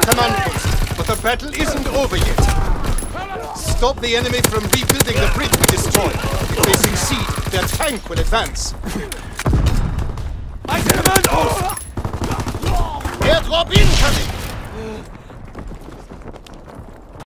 command post, but the battle isn't over yet. Stop the enemy from rebuilding the bridge we destroyed. If they succeed, their tank will advance. Airdrop incoming!